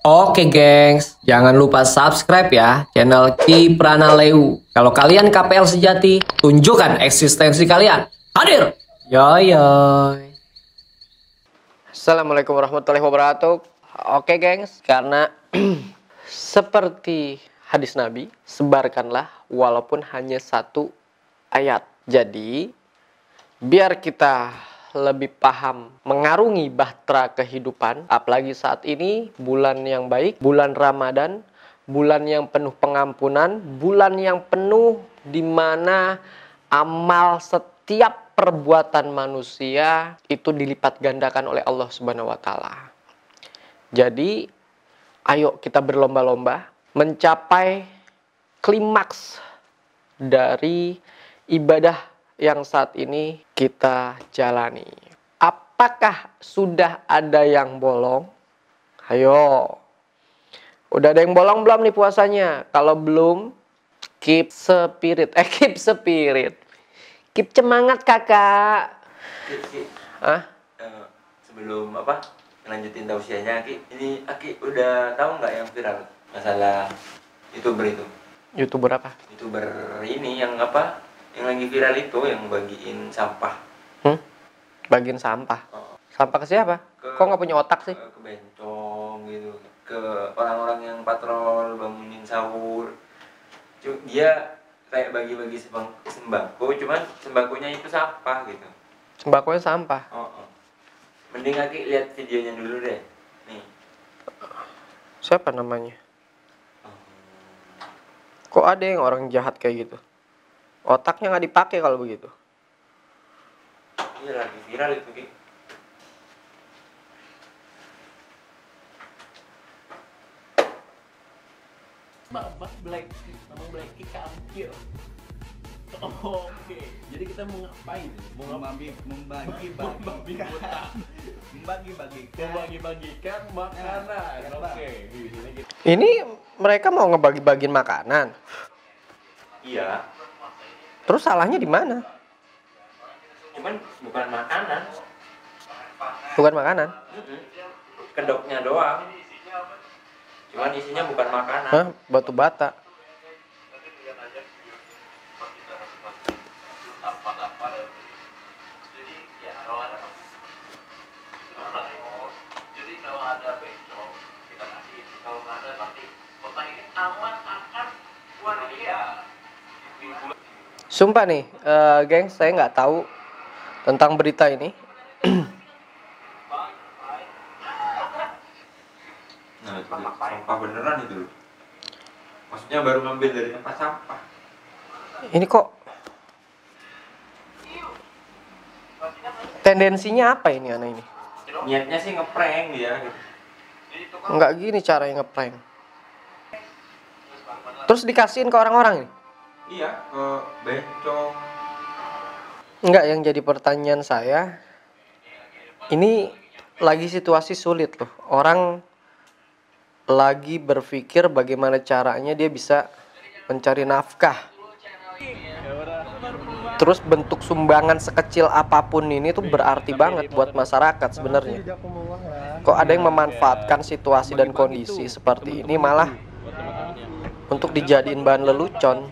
Oke gengs, jangan lupa subscribe ya channel Ki Pranaleu. Kalau kalian KPL sejati, tunjukkan eksistensi kalian. Hadir! Yoy yoy. Assalamualaikum warahmatullahi wabarakatuh. Oke gengs, karena seperti hadis Nabi, sebarkanlah walaupun hanya satu ayat. Jadi, biar kita lebih paham mengarungi bahtera kehidupan, apalagi saat ini bulan yang baik, bulan Ramadan, bulan yang penuh pengampunan, bulan yang penuh di mana amal setiap perbuatan manusia itu dilipat gandakan oleh Allah Subhanahu wa taala. Jadi, ayo kita berlomba-lomba mencapai klimaks dari ibadah yang saat ini kita jalani. Apakah sudah ada yang bolong? Ayo. Udah ada yang bolong belum nih puasanya? Kalau belum, keep spirit. Keep spirit. Keep semangat kakak. Ki, Hah? sebelum lanjutin tausiahnya, ini Aki udah tahu nggak yang viral masalah YouTuber itu? YouTuber apa? YouTuber ini yang yang lagi viral itu yang bagiin sampah. Bagiin sampah. Oh. Sampah ke siapa? Kok nggak punya otak sih? Ke bencong gitu, ke orang-orang yang patrol bangunin sahur. Dia kayak bagi-bagi sembako, cuman sembakonya itu sampah gitu. Sembakonya sampah. Oh. Mending Aki lihat videonya dulu deh. Nih. Siapa namanya? Kok ada yang orang jahat kayak gitu? Otaknya nggak dipakai kalau begitu. Iya, lagi viral itu, Ki. Black kampir. Oke, jadi kita mau ngapain? Membagi-bagikan makanan. Oke, Ini mereka mau ngebagi-bagiin makanan. Iya, Terus salahnya di mana? cuman bukan makanan. Bukan makanan. Kedoknya doang. Cuman isinya bukan makanan. Hah? Batu bata. Sumpah nih, geng, saya nggak tahu tentang berita ini. Nah, itu sampah beneran itu loh. Maksudnya baru ngambil dari tempat sampah. Ini kok tendensinya apa ini anak ini? Niatnya sih ngeprank dia gitu. Nggak gini caranya ngeprank. Terus dikasihin ke orang-orang ini? Iya, ke bencong. Enggak, yang jadi pertanyaan saya, ini lagi situasi sulit loh. Orang lagi berpikir bagaimana caranya dia bisa mencari nafkah. Terus bentuk sumbangan sekecil apapun ini tuh berarti banget buat masyarakat sebenarnya. Kok ada yang memanfaatkan situasi dan kondisi seperti ini malah untuk dijadiin bahan lelucon.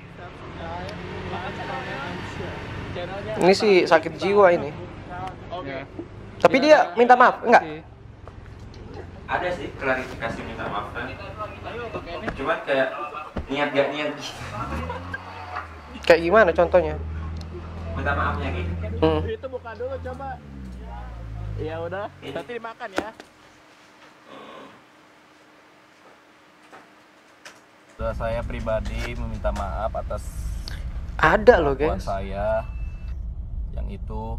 Ini sih sakit jiwa ini. Tapi dia minta maaf, enggak? Ada sih klarifikasi minta maaf kan. Cuman kayak niat gak niat gitu. Kayak gimana contohnya? Minta maafnya gitu. itu buka dulu coba. Ya udah, nanti dimakan ya. Saya pribadi meminta maaf atas Ada loh, kelakuan guys. saya yang itu.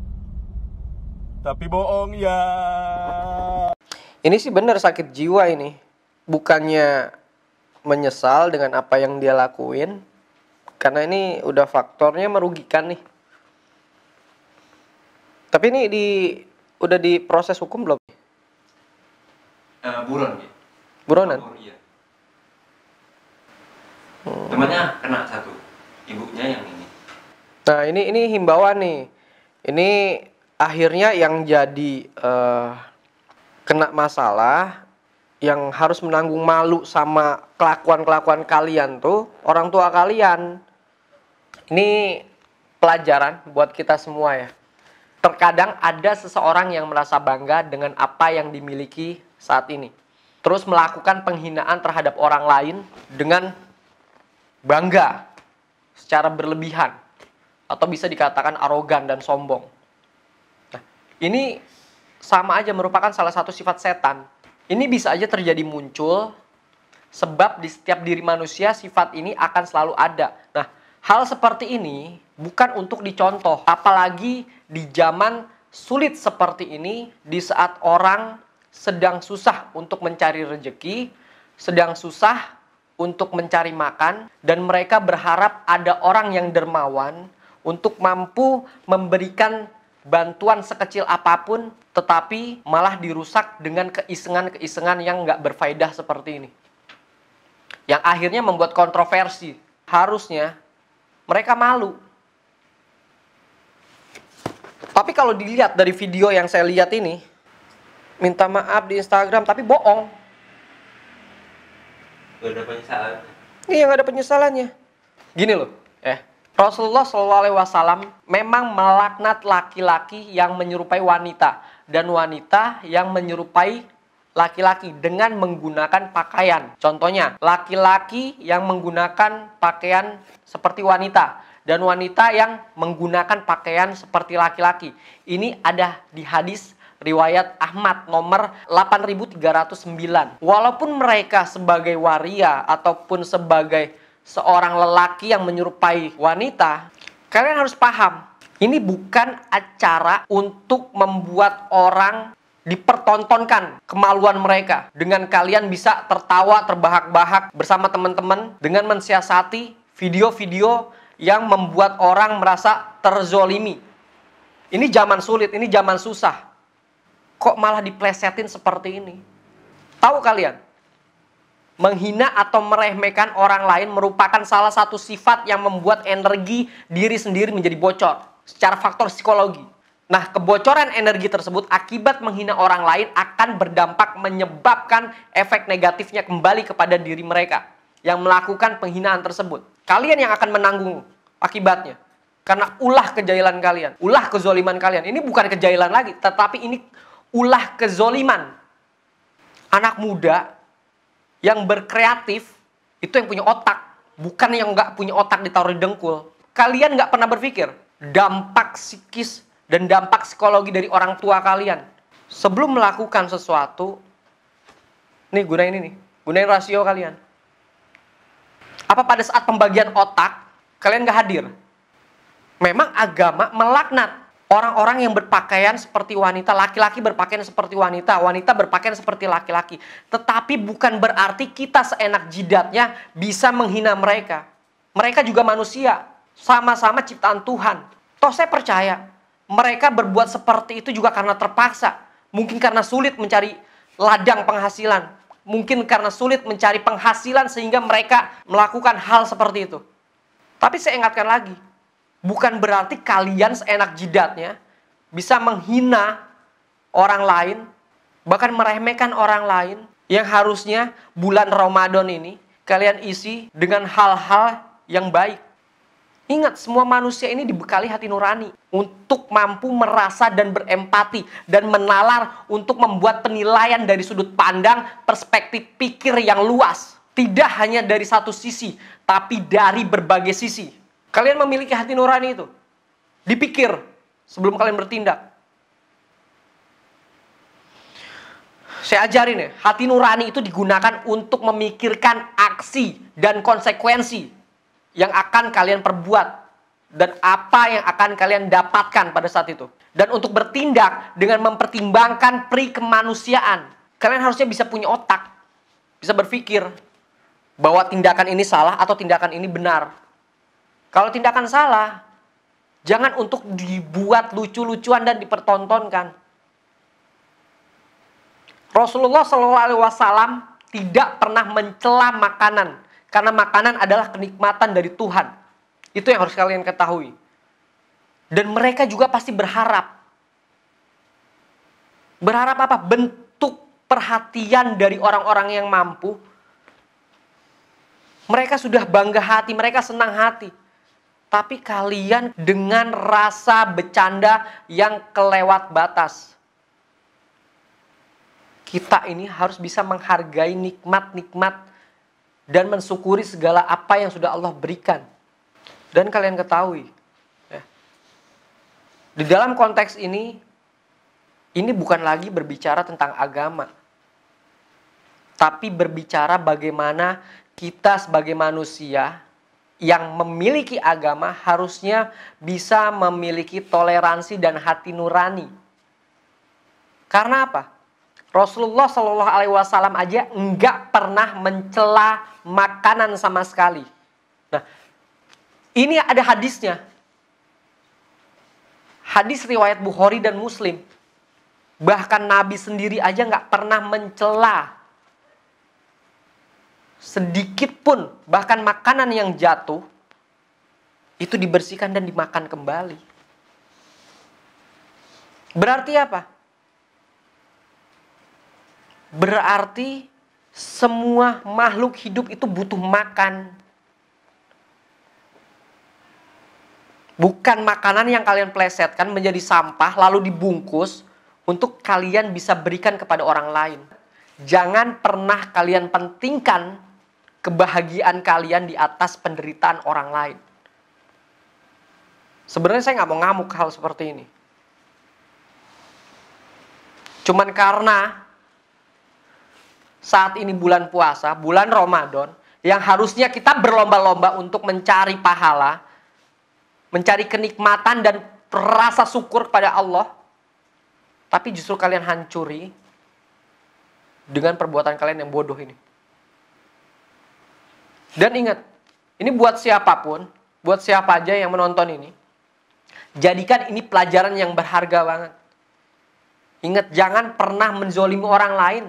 Tapi bohong ya. Ini sih bener sakit jiwa ini. Bukannya menyesal dengan apa yang dia lakuin, karena ini udah faktornya merugikan nih. Tapi ini udah diproses hukum belum? Buron gitu. Buronan? Iya. Temannya kena satu. Ibunya yang ini. Nah, ini himbauan nih. Ini akhirnya yang jadi kena masalah yang harus menanggung malu sama kelakuan-kelakuan kalian tuh orang tua kalian. Ini pelajaran buat kita semua ya. Terkadang ada seseorang yang merasa bangga dengan apa yang dimiliki saat ini. Terus melakukan penghinaan terhadap orang lain dengan bangga secara berlebihan. Atau bisa dikatakan arogan dan sombong. Nah, ini sama aja merupakan salah satu sifat setan. Ini bisa aja terjadi muncul sebab di setiap diri manusia sifat ini akan selalu ada. Nah, hal seperti ini bukan untuk dicontoh. Apalagi di zaman sulit seperti ini, di saat orang sedang susah untuk mencari rejeki, sedang susah untuk mencari makan, dan mereka berharap ada orang yang dermawan untuk mampu memberikan bantuan sekecil apapun, tetapi malah dirusak dengan keisengan-keisengan yang nggak berfaedah seperti ini. Yang akhirnya membuat kontroversi. Harusnya mereka malu. Tapi kalau dilihat dari video yang saya lihat ini, minta maaf di Instagram, tapi bohong. Gak ada penyesalan. Iya, nggak ada penyesalannya. Gini loh, Rasulullah SAW memang melaknat laki-laki yang menyerupai wanita dan wanita yang menyerupai laki-laki dengan menggunakan pakaian. Contohnya, laki-laki yang menggunakan pakaian seperti wanita dan wanita yang menggunakan pakaian seperti laki-laki. Ini ada di hadis riwayat Ahmad nomor 8309. Walaupun mereka sebagai waria ataupun sebagai seorang lelaki yang menyerupai wanita, kalian harus paham, ini bukan acara untuk membuat orang dipertontonkan kemaluan mereka dengan kalian bisa tertawa terbahak-bahak bersama teman-teman dengan mensiasati video-video yang membuat orang merasa terzolimi. Ini zaman sulit, ini zaman susah. Kok malah diplesetin seperti ini? Tahu kalian? Menghina atau meremehkan orang lain merupakan salah satu sifat yang membuat energi diri sendiri menjadi bocor secara faktor psikologi. Nah, kebocoran energi tersebut akibat menghina orang lain akan berdampak menyebabkan efek negatifnya kembali kepada diri mereka yang melakukan penghinaan tersebut. Kalian yang akan menanggung akibatnya. Karena ulah kejahilan kalian, ulah kezoliman kalian. Ini bukan kejahilan lagi, tetapi ini ulah kezoliman. Anak muda yang berkreatif, itu yang punya otak. Bukan yang nggak punya otak ditaruh di dengkul. Kalian nggak pernah berpikir dampak psikis dan dampak psikologi dari orang tua kalian. Sebelum melakukan sesuatu, nih gunain rasio kalian. Apa pada saat pembagian otak, kalian nggak hadir? Memang agama melaknat orang-orang yang berpakaian seperti wanita, laki-laki berpakaian seperti wanita, wanita berpakaian seperti laki-laki. Tetapi bukan berarti kita seenak jidatnya bisa menghina mereka. Mereka juga manusia, sama-sama ciptaan Tuhan. Toh saya percaya, mereka berbuat seperti itu juga karena terpaksa. Mungkin karena sulit mencari ladang penghasilan. Mungkin karena sulit mencari penghasilan sehingga mereka melakukan hal seperti itu. Tapi saya ingatkan lagi, bukan berarti kalian seenak jidatnya bisa menghina orang lain, bahkan meremehkan orang lain yang harusnya bulan Ramadan ini kalian isi dengan hal-hal yang baik. Ingat, semua manusia ini dibekali hati nurani untuk mampu merasa dan berempati dan menalar untuk membuat penilaian dari sudut pandang, perspektif pikir yang luas. Tidak hanya dari satu sisi, tapi dari berbagai sisi. Kalian memiliki hati nurani itu. Dipikir sebelum kalian bertindak. Saya ajarin ya, hati nurani itu digunakan untuk memikirkan aksi dan konsekuensi yang akan kalian perbuat dan apa yang akan kalian dapatkan pada saat itu. Dan untuk bertindak dengan mempertimbangkan kemanusiaan. Kalian harusnya bisa punya otak, bisa berpikir bahwa tindakan ini salah atau tindakan ini benar. Kalau tindakan salah, jangan untuk dibuat lucu-lucuan dan dipertontonkan. Rasulullah SAW tidak pernah mencela makanan, karena makanan adalah kenikmatan dari Tuhan. Itu yang harus kalian ketahui. Dan mereka juga pasti berharap. Berharap apa? Bentuk perhatian dari orang-orang yang mampu. Mereka sudah bangga hati, mereka senang hati. Tapi kalian dengan rasa bercanda yang kelewat batas. Kita ini harus bisa menghargai nikmat-nikmat dan mensyukuri segala apa yang sudah Allah berikan. Dan kalian ketahui, ya, di dalam konteks ini bukan lagi berbicara tentang agama. Tapi berbicara bagaimana kita sebagai manusia yang memiliki agama harusnya bisa memiliki toleransi dan hati nurani. Karena apa? Rasulullah Shallallahu Alaihi Wasallam aja enggak pernah mencela makanan sama sekali. Nah, ini ada hadisnya. Hadis riwayat Bukhari dan Muslim. Bahkan Nabi sendiri aja nggak pernah mencela sedikit pun, bahkan makanan yang jatuh itu dibersihkan dan dimakan kembali. Berarti apa? Berarti semua makhluk hidup itu butuh makan. Bukan makanan yang kalian plesetkan menjadi sampah lalu dibungkus untuk kalian bisa berikan kepada orang lain. Jangan pernah kalian pentingkan kebahagiaan kalian di atas penderitaan orang lain. Sebenarnya saya nggak mau ngamuk hal seperti ini. Cuman karena saat ini bulan puasa, bulan Ramadan, yang harusnya kita berlomba-lomba untuk mencari pahala, mencari kenikmatan dan rasa syukur kepada Allah, tapi justru kalian hancuri dengan perbuatan kalian yang bodoh ini. Dan ingat, ini buat siapapun, buat siapa aja yang menonton ini, jadikan ini pelajaran yang berharga banget. Ingat, jangan pernah menzolimi orang lain.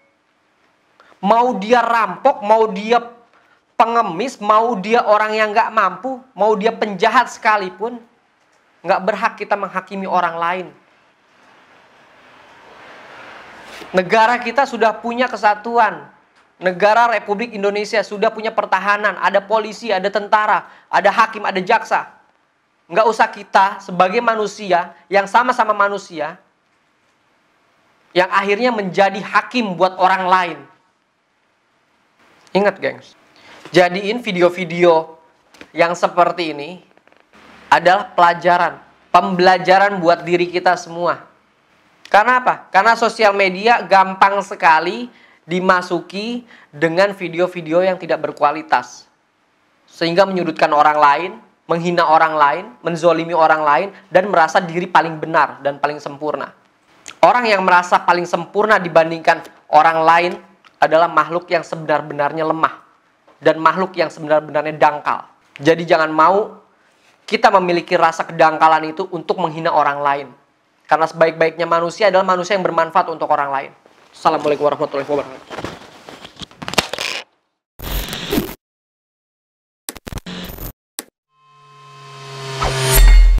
Mau dia rampok, mau dia pengemis, mau dia orang yang gak mampu, mau dia penjahat sekalipun, gak berhak kita menghakimi orang lain. Negara kita sudah punya kesatuan. Negara Republik Indonesia sudah punya pertahanan, ada polisi, ada tentara, ada hakim, ada jaksa. Nggak usah kita sebagai manusia yang sama-sama manusia, yang akhirnya menjadi hakim buat orang lain. Ingat gengs, jadiin video-video yang seperti ini adalah pelajaran, pembelajaran buat diri kita semua. Karena apa? Karena sosial media gampang sekali dimasuki dengan video-video yang tidak berkualitas. Sehingga menyudutkan orang lain, menghina orang lain, menzolimi orang lain, dan merasa diri paling benar dan paling sempurna. Orang yang merasa paling sempurna dibandingkan orang lain adalah makhluk yang sebenar-benarnya lemah. Dan makhluk yang sebenar-benarnya dangkal. Jadi jangan mau kita memiliki rasa kedangkalan itu untuk menghina orang lain. Karena sebaik-baiknya manusia adalah manusia yang bermanfaat untuk orang lain. Assalamualaikum warahmatullahi wabarakatuh.